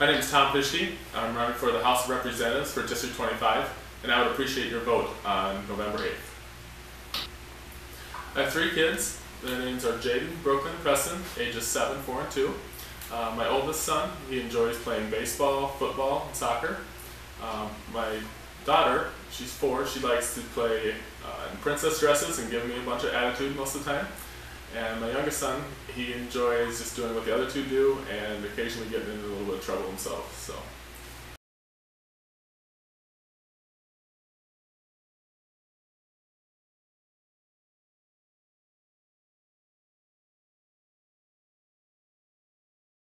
My name is Tom Pischke. I'm running for the House of Representatives for District 25, and I would appreciate your vote on November 8th. I have 3 kids. Their names are Jaden, Brooklyn, Preston, ages 7, 4, and 2. My oldest son, he enjoys playing baseball, football, and soccer. My daughter, she's 4, she likes to play in princess dresses and give me a bunch of attitude most of the time. And my youngest son, he enjoys just doing what the other 2 do and occasionally getting into a little bit of trouble himself. So.